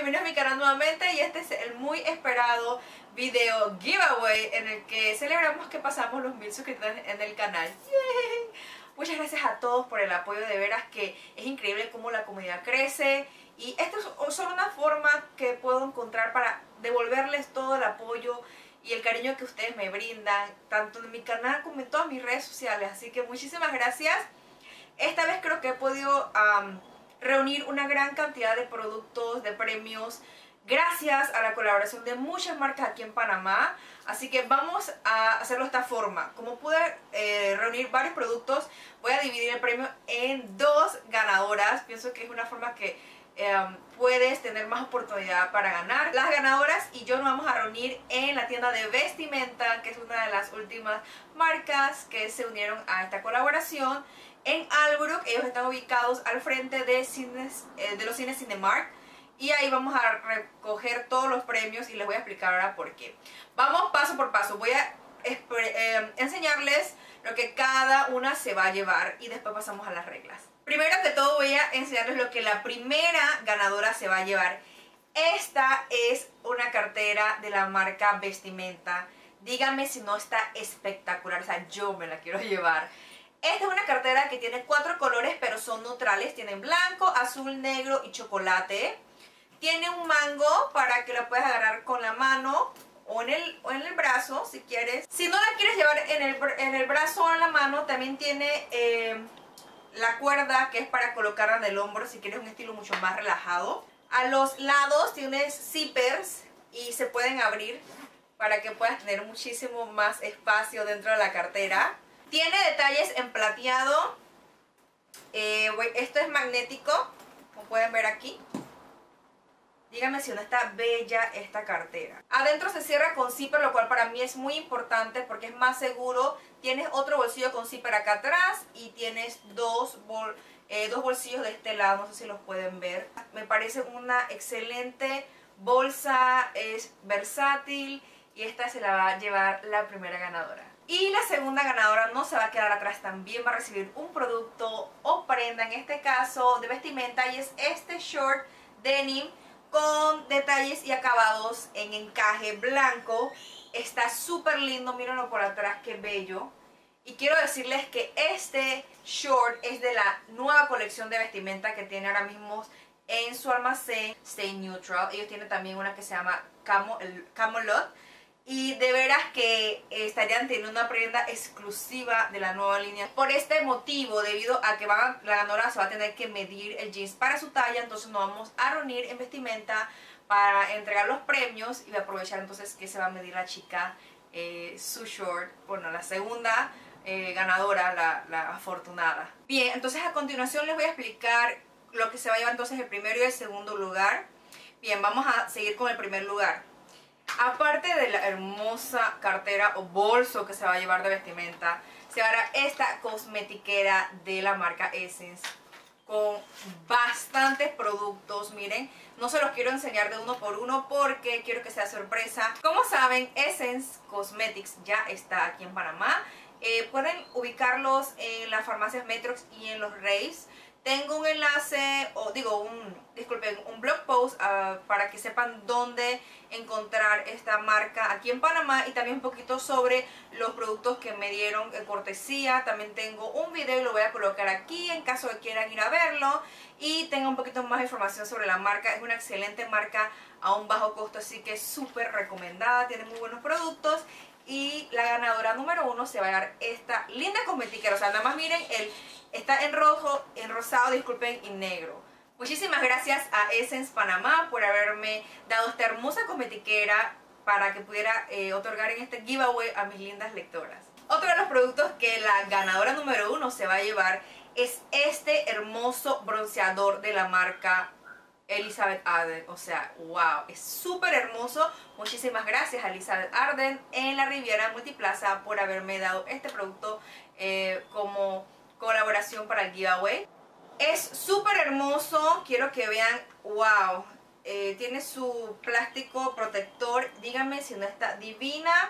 bienvenidos a mi canal nuevamente y este es el muy esperado video giveaway en el que celebramos que pasamos los 1000 suscriptores en el canal. ¡Yay! Muchas gracias a todos por el apoyo, de veras que es increíble cómo la comunidad crece y esto es solo una forma que puedo encontrar para devolverles todo el apoyo y el cariño que ustedes me brindan, tanto en mi canal como en todas mis redes sociales, así que muchísimas gracias. Esta vez creo que he podido reunir una gran cantidad de productos, de premios, gracias a la colaboración de muchas marcas aquí en Panamá. Así que vamos a hacerlo de esta forma. Como pude reunir varios productos, voy a dividir el premio en dos ganadoras. Pienso que es una forma que puedes tener más oportunidad para ganar. Las ganadoras y yo nos vamos a reunir en la tienda de vestimenta, que es una de las últimas marcas que se unieron a esta colaboración, en Albrook. Ellos están ubicados al frente de los cines Cinemark. Y ahí vamos a recoger todos los premios y les voy a explicar ahora por qué. Vamos paso por paso. Voy a enseñarles lo que cada una se va a llevar y después pasamos a las reglas. Primero que todo voy a enseñarles lo que la primera ganadora se va a llevar. Esta es una cartera de la marca Vestimenta. Díganme si no está espectacular, o sea, yo me la quiero llevar. Esta es una cartera que tiene 4 colores, pero son neutrales. Tienen blanco, azul, negro y chocolate. Tiene un mango para que la puedas agarrar con la mano o en el brazo si quieres. Si no la quieres llevar en el brazo o en la mano, también tiene la cuerda que es para colocarla en el hombro si quieres un estilo mucho más relajado. A los lados tienes zippers y se pueden abrir para que puedas tener muchísimo más espacio dentro de la cartera. Tiene detalles en plateado. Esto es magnético, como pueden ver aquí. Díganme si no está bella esta cartera. Adentro se cierra con zipper, lo cual para mí es muy importante porque es más seguro. Tienes otro bolsillo con zipper acá atrás y tienes dos bolsillos de este lado, no sé si los pueden ver. Me parece una excelente bolsa, es versátil y esta se la va a llevar la primera ganadora. Y la segunda ganadora no se va a quedar atrás, también va a recibir un producto o prenda, en este caso de vestimenta, y es este short denim con detalles y acabados en encaje blanco. Está súper lindo, mírenlo por atrás, qué bello. Y quiero decirles que este short es de la nueva colección de vestimenta que tiene ahora mismo en su almacén, Stay Neutral. Ellos tienen también una que se llama Camelot. Y de veras que estarían teniendo una prenda exclusiva de la nueva línea. Por este motivo, debido a que la ganadora se va a tener que medir el jeans para su talla, entonces nos vamos a reunir en vestimenta para entregar los premios. Y voy a aprovechar entonces que se va a medir la chica su short. Bueno, la segunda ganadora, la afortunada. Bien, entonces a continuación les voy a explicar lo que se va a llevar entonces el primero y el segundo lugar. Bien, vamos a seguir con el primer lugar. Aparte de la hermosa cartera o bolso que se va a llevar de vestimenta, se hará esta cosmetiquera de la marca Essence con bastantes productos. Miren, no se los quiero enseñar de uno por uno porque quiero que sea sorpresa. Como saben, Essence Cosmetics ya está aquí en Panamá. Pueden ubicarlos en las farmacias Metrox y en los Raves. Tengo un enlace, disculpen, un blog post para que sepan dónde encontrar esta marca aquí en Panamá y también un poquito sobre los productos que me dieron en cortesía. También tengo un video y lo voy a colocar aquí en caso de quieran ir a verlo. Y tengo un poquito más de información sobre la marca. Es una excelente marca a un bajo costo, así que es súper recomendada. Tiene muy buenos productos. Y la ganadora número 1 se va a dar esta linda cosmetiquera. O sea, nada más miren, está en rojo, en rosado, disculpen, y negro. Muchísimas gracias a Essence Panamá por haberme dado esta hermosa cosmetiquera para que pudiera otorgar en este giveaway a mis lindas lectoras. Otro de los productos que la ganadora número 1 se va a llevar es este hermoso bronceador de la marca Elizabeth Arden. O sea, wow, es súper hermoso. Muchísimas gracias a Elizabeth Arden en la Riviera Multiplaza por haberme dado este producto como colaboración para el giveaway. Es súper hermoso, quiero que vean, wow, tiene su plástico protector. Díganme si no está divina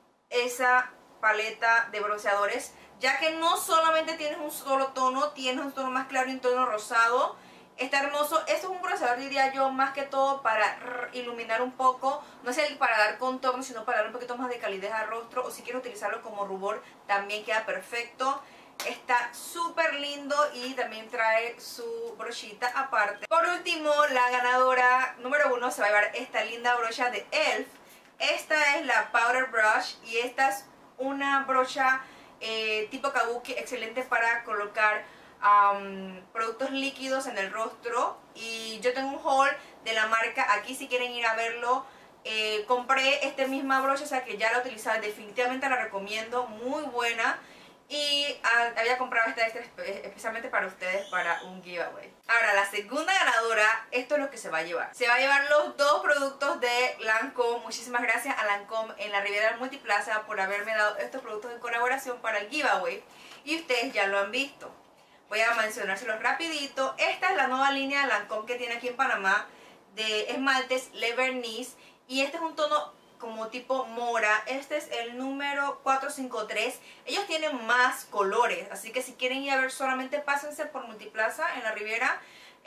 esa paleta de bronceadores, ya que no solamente tienes un solo tono, tienes un tono más claro y un tono rosado. Está hermoso. Esto es un bronceador, diría yo, más que todo para iluminar un poco. No es el para dar contorno, sino para dar un poquito más de calidez al rostro. O si quieres utilizarlo como rubor, también queda perfecto. Está súper lindo y también trae su brochita aparte. Por último, la ganadora número 1 se va a llevar esta linda brocha de ELF. Esta es la Powder Brush y esta es una brocha tipo kabuki, excelente para colocar productos líquidos en el rostro. Y yo tengo un haul de la marca aquí si quieren ir a verlo. Compré esta misma brocha, o sea que ya la utilizaba, definitivamente la recomiendo, muy buena. Y había comprado esta extra especialmente para ustedes para un giveaway. Ahora, la segunda ganadora, esto es lo que se va a llevar. Se va a llevar los dos productos de Lancome. Muchísimas gracias a Lancome en la Riviera del Multiplaza por haberme dado estos productos de colaboración para el giveaway. Y ustedes ya lo han visto. Voy a mencionárselos rapidito. Esta es la nueva línea de Lancome que tiene aquí en Panamá de esmaltes Le Vernis. Y este es un tono como tipo mora. Este es el número 453. Ellos tienen más colores, así que si quieren ir a ver solamente pásense por Multiplaza en la Riviera.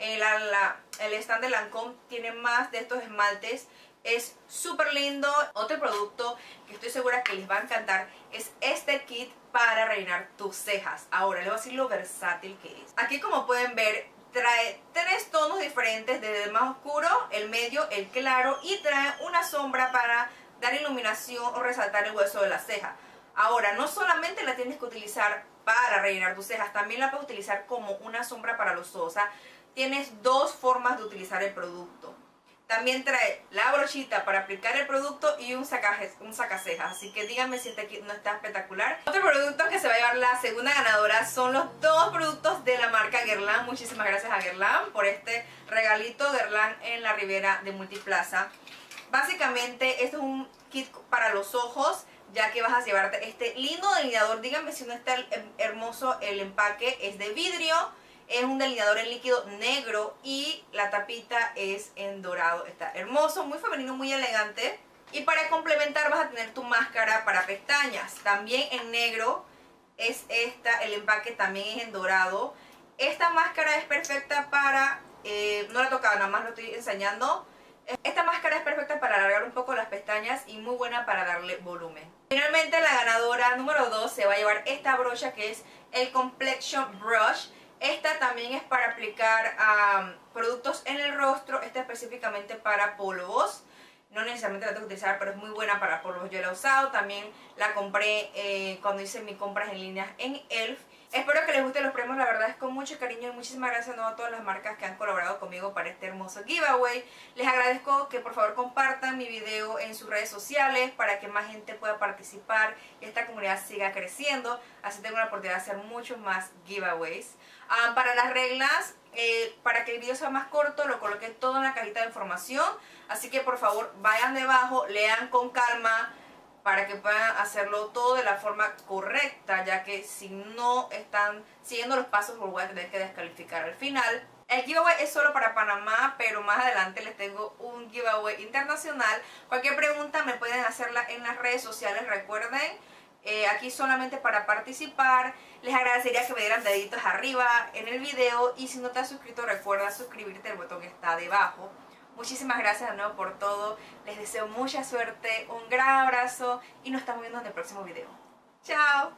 El stand de Lancome tiene más de estos esmaltes. Es súper lindo. Otro producto que estoy segura que les va a encantar es este kit para rellenar tus cejas. Ahora les voy a decir lo versátil que es. Aquí, como pueden ver, trae 3 tonos diferentes, desde el más oscuro, el medio, el claro, y trae una sombra para dar iluminación o resaltar el hueso de la ceja. Ahora, no solamente la tienes que utilizar para rellenar tus cejas, también la puedes utilizar como una sombra para los ojos. O sea, tienes dos formas de utilizar el producto. También trae la brochita para aplicar el producto y un sacacejas. Así que díganme si este kit no está espectacular. Otro producto que se va a llevar la segunda ganadora son los dos productos de la marca Guerlain. Muchísimas gracias a Guerlain por este regalito. Guerlain en la Riviera de Multiplaza. Básicamente esto es un kit para los ojos, ya que vas a llevarte este lindo delineador. Díganme si no está hermoso el empaque. Es de vidrio, es un delineador en líquido negro y la tapita es en dorado. Está hermoso, muy femenino, muy elegante. Y para complementar vas a tener tu máscara para pestañas, también en negro. Es esta, el empaque también es en dorado. Esta máscara es perfecta para, no la he tocado, nada más lo estoy enseñando. Esta máscara es perfecta para alargar un poco las pestañas y muy buena para darle volumen. Finalmente, la ganadora número 2 se va a llevar esta brocha que es el Complexion Brush. Esta también es para aplicar productos en el rostro. Esta específicamente para polvos. No necesariamente la tengo que utilizar, pero es muy buena para polvos. Yo la he usado, también la compré cuando hice mis compras en línea en ELF. Espero que les gusten los premios, la verdad es con mucho cariño y muchísimas gracias a todas las marcas que han colaborado conmigo para este hermoso giveaway. Les agradezco que por favor compartan mi video en sus redes sociales para que más gente pueda participar y esta comunidad siga creciendo. Así tengo la oportunidad de hacer muchos más giveaways. Para las reglas, para que el video sea más corto, lo coloqué todo en la cajita de información. Así que por favor vayan debajo, lean con calma, para que puedan hacerlo todo de la forma correcta, ya que si no están siguiendo los pasos, los voy a tener que descalificar al final. El giveaway es solo para Panamá, pero más adelante les tengo un giveaway internacional. Cualquier pregunta me pueden hacerla en las redes sociales, recuerden. Aquí solamente para participar. Les agradecería que me dieran deditos arriba en el video, y si no te has suscrito, recuerda suscribirte, el botón está debajo. Muchísimas gracias de nuevo por todo. Les deseo mucha suerte, un gran abrazo y nos estamos viendo en el próximo video. ¡Chao!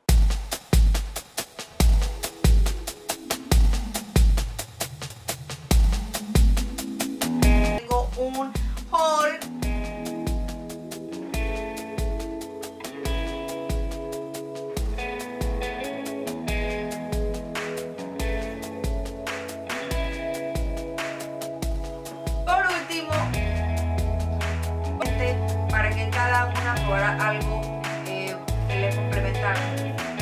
Tengo un haul. Para que cada una probara algo que le complementara.